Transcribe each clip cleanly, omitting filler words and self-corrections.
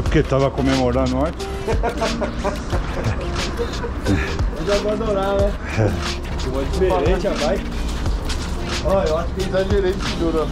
É porque tava comemorando ontem. Eu já vou adorar, né? Uma diferente a bike. Olha, eu acho que exagerei de segura.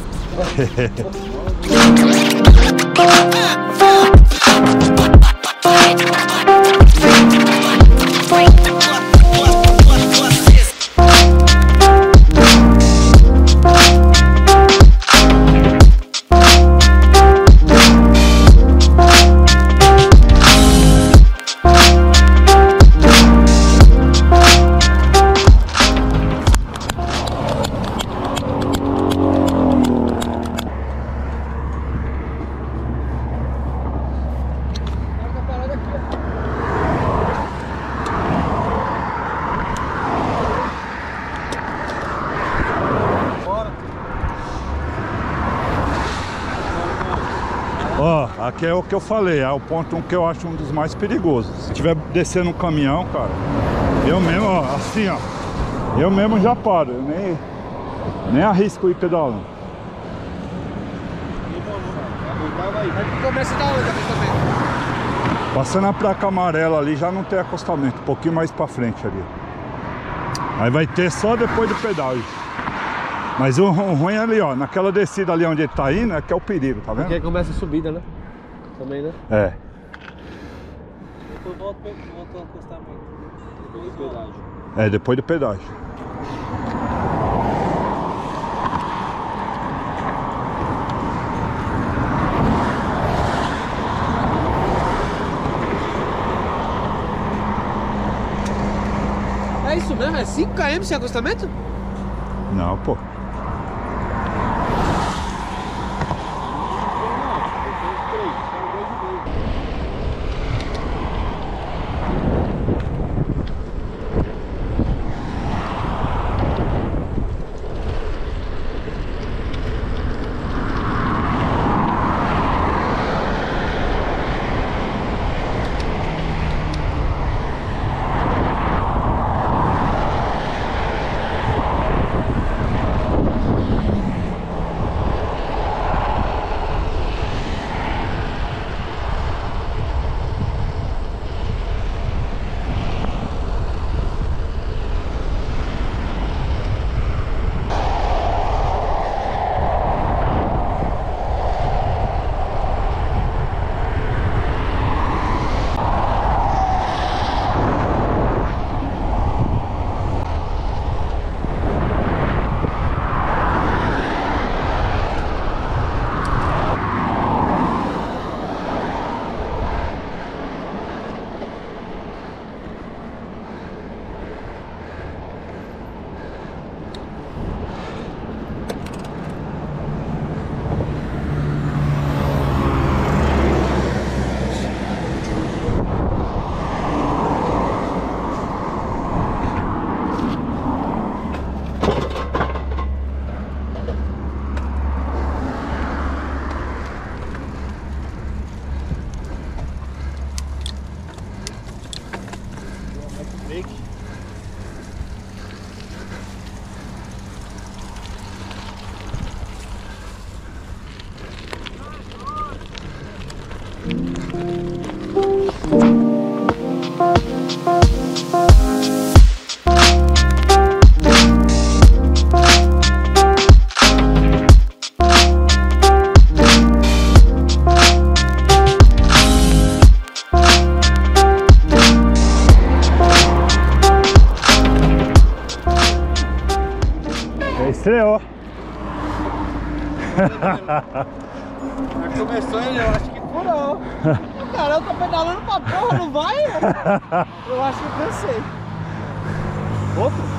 Ó, aqui é o que eu falei, é o ponto que eu acho um dos mais perigosos. Se tiver descendo um caminhão, cara, eu mesmo, ó, assim, ó, eu mesmo já paro, eu nem arrisco ir pedalando. Começa da onde acostamento? Passando a placa amarela ali já não tem acostamento, um pouquinho mais pra frente ali. Aí vai ter só depois do pedágio. Mas o ruim é ali, ó, naquela descida ali onde ele tá indo, é que é o perigo, tá vendo? Porque aí começa a subida, né? Também, né? É. Depois volta ao acostamento. Depois do pedágio. É, depois do pedágio. É isso mesmo? É 5 km sem acostamento? Não, pô. Estreou. Já começou, eu acho que furou. Cara, eu tô pedalando pra porra, não vai? Eu acho que eu cansei. Outro?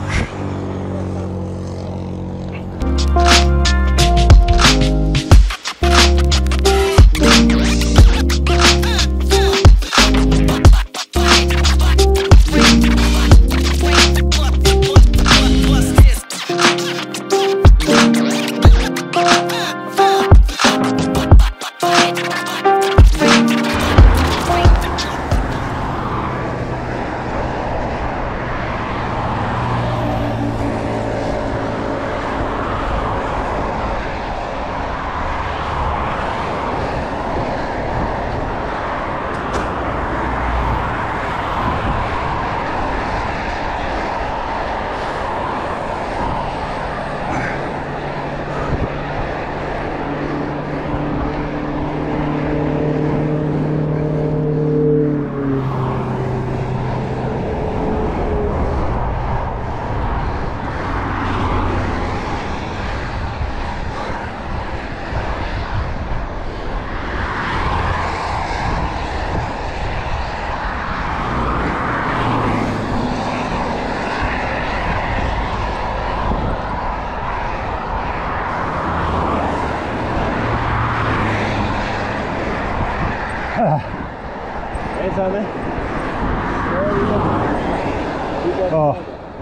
Ó.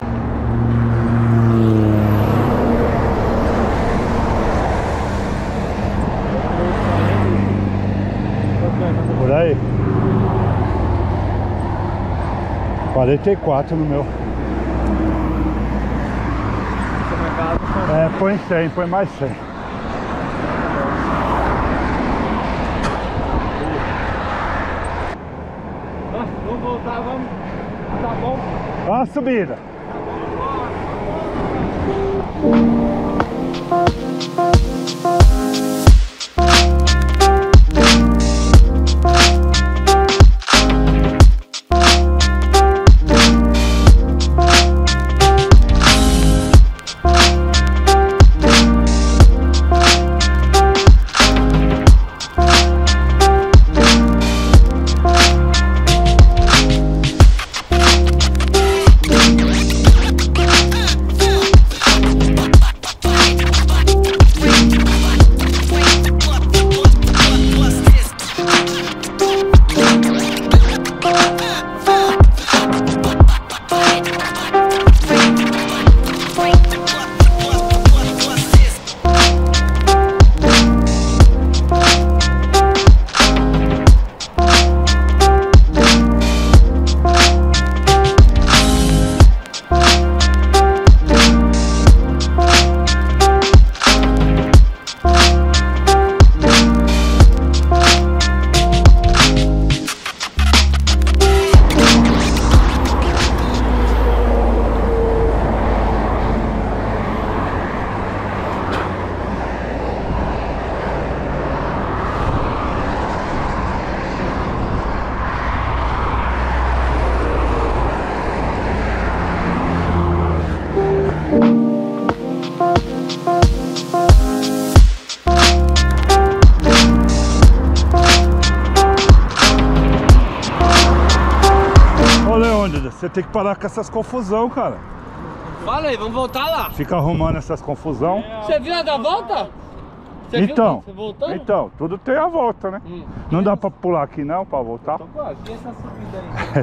Por aí. 44 no meu. É, põe 100, põe mais 100. Vamos voltar, vamos. Tá bom? Ó a subida. Você tem que parar com essas confusão, cara. Fala aí, vamos voltar lá. Fica arrumando essas confusão. Você viu a da volta? Você então, viu? Você voltando? então, tudo tem a volta, né? Não dá pra pular aqui não, pra voltar. Então, quase. E essa subida aí?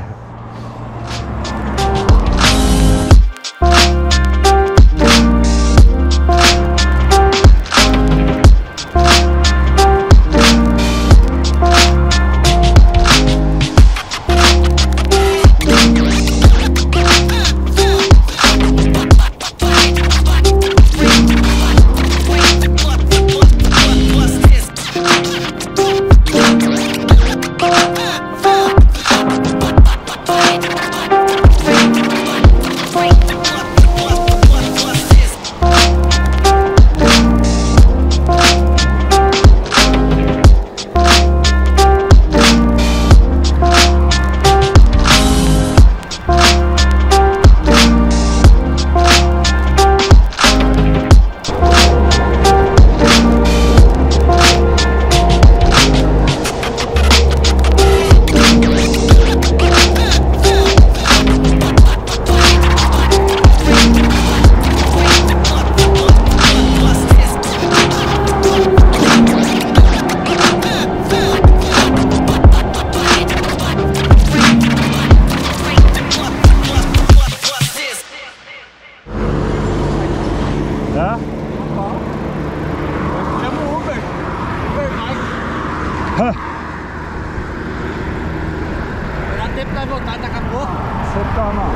tempo vai voltar, daqui a pouco. Você tá na...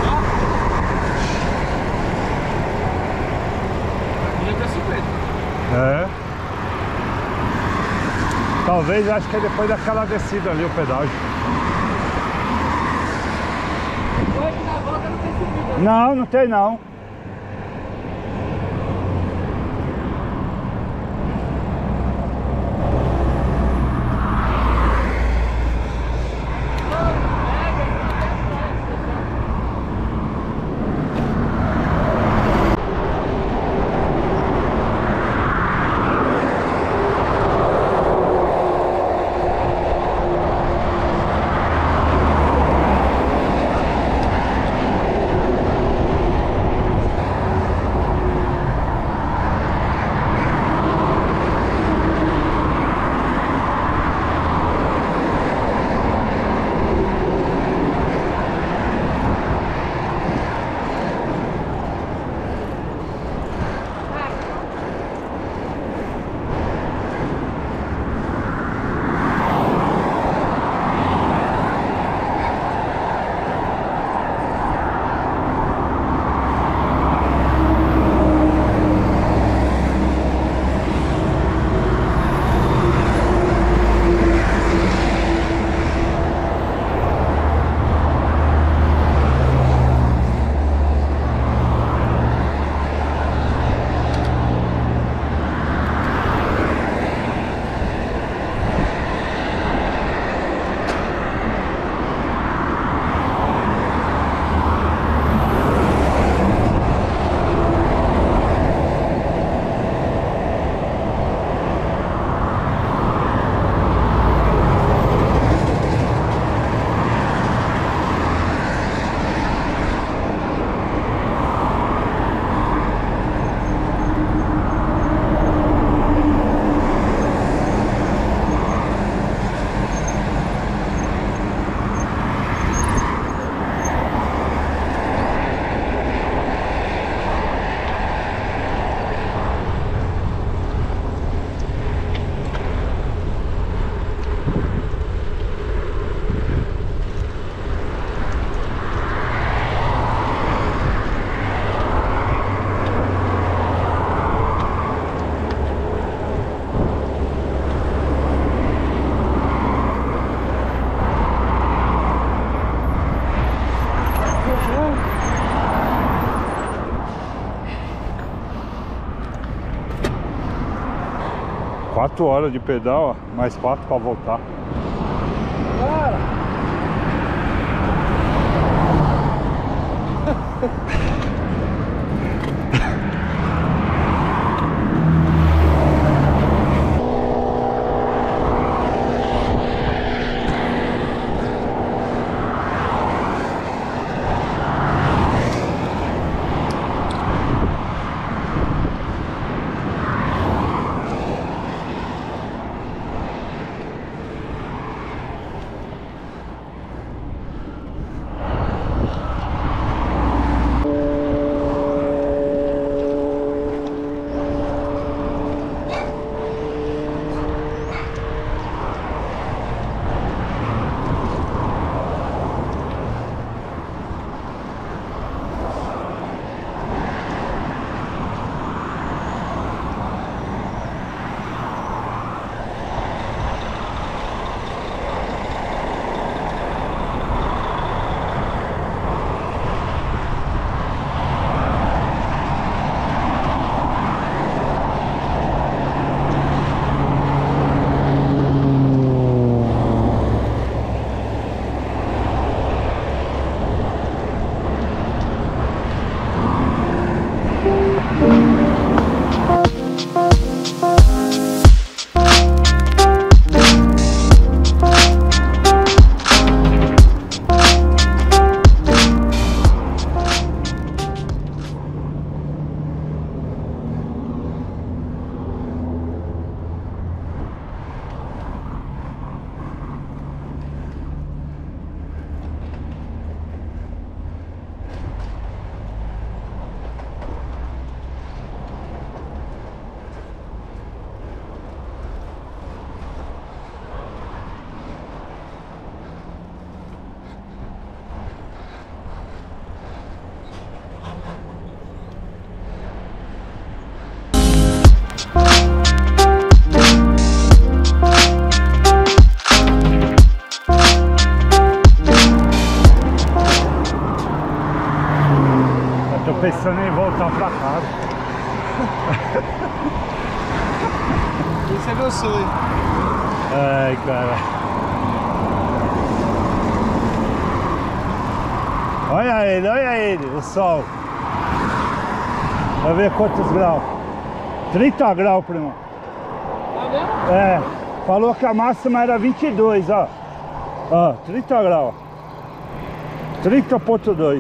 Aqui já tá 50. É. Talvez, acho que é depois daquela descida ali o pedágio. Depois que na volta não tem subida. Não, não tem não. 4 horas de pedal, ó, mais 4 pra voltar. Cara! Tô pensando em voltar pra casa. Esse é meu sonho. Ai, cara. Olha ele, o sol. Vai ver quantos graus. 30 graus, primo. Tá vendo? É, falou que a máxima era 22, ó. Ó, 30 graus. 30,2.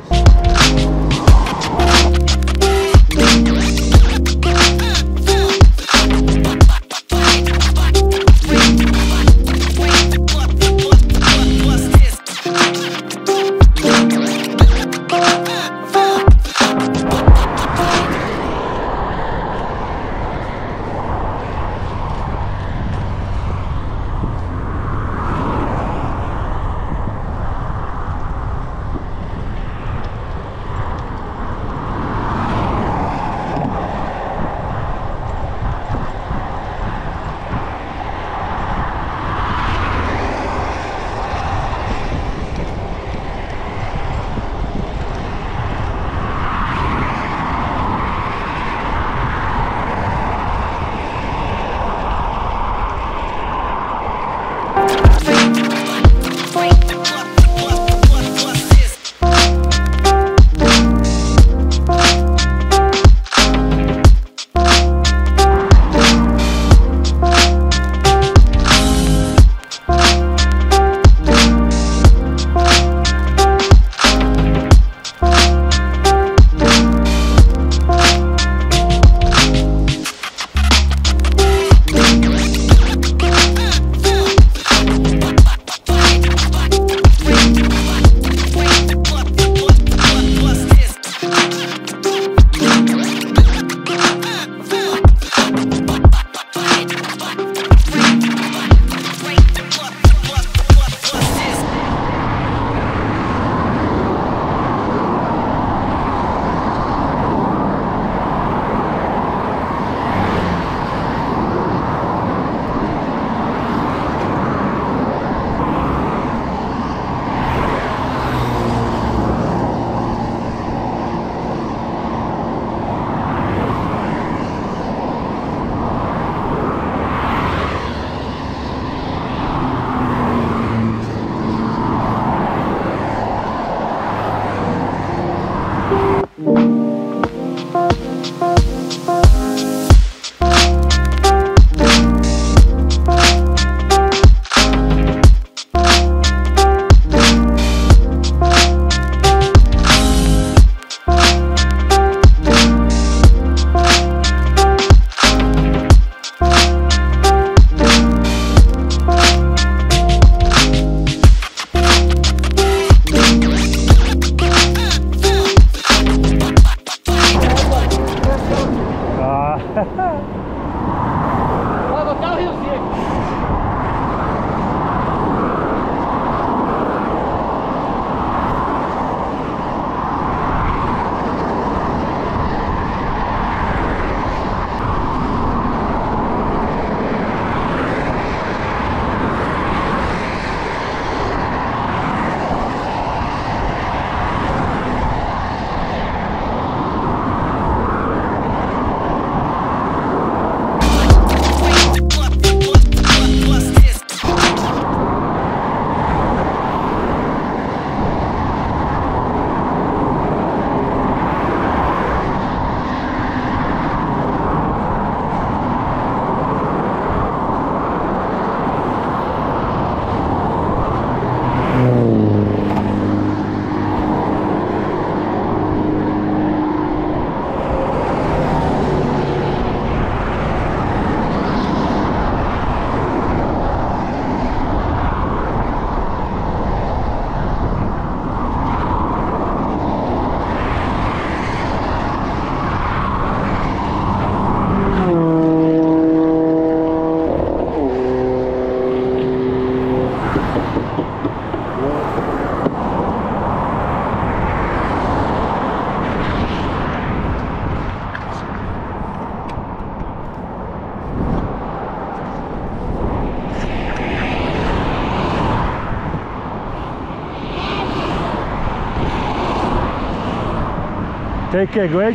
Take a great.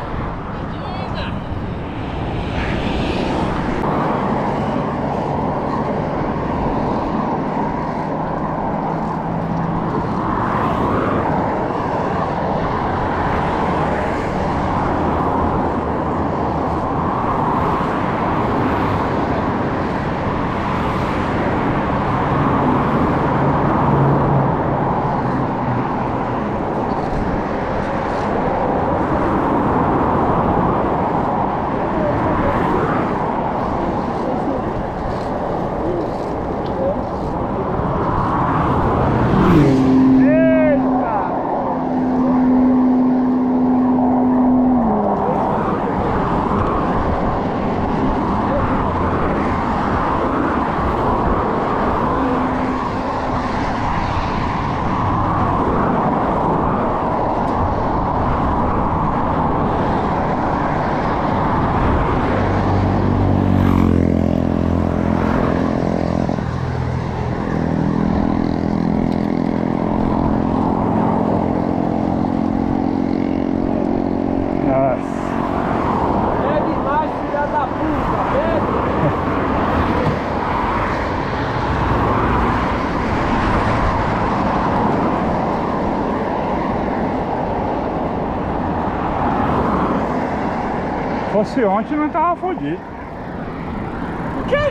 Se fosse ontem, não tava fodido. O quê?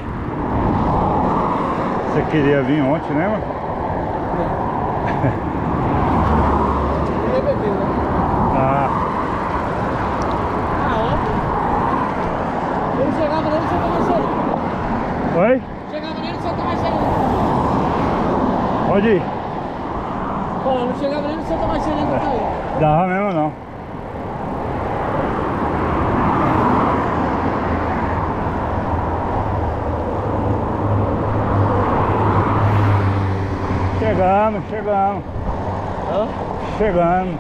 Você queria vir ontem, né, mano? Ele bebeu, né? Ah, Ontem. Ele chegava nele e só tava cheirinho. oi? Chegava nele e só tava cheirinho. Pode ir. Pô, não chegava nele e só tava cheirinho do cair. Dava mesmo não. Chegamos. Hã? Chegando.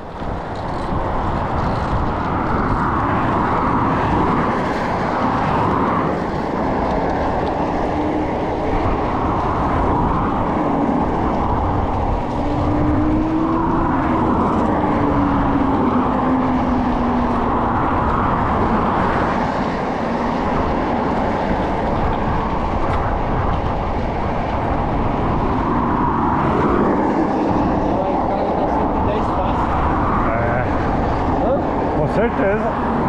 Lá em casa tá 110 passos. Com certeza.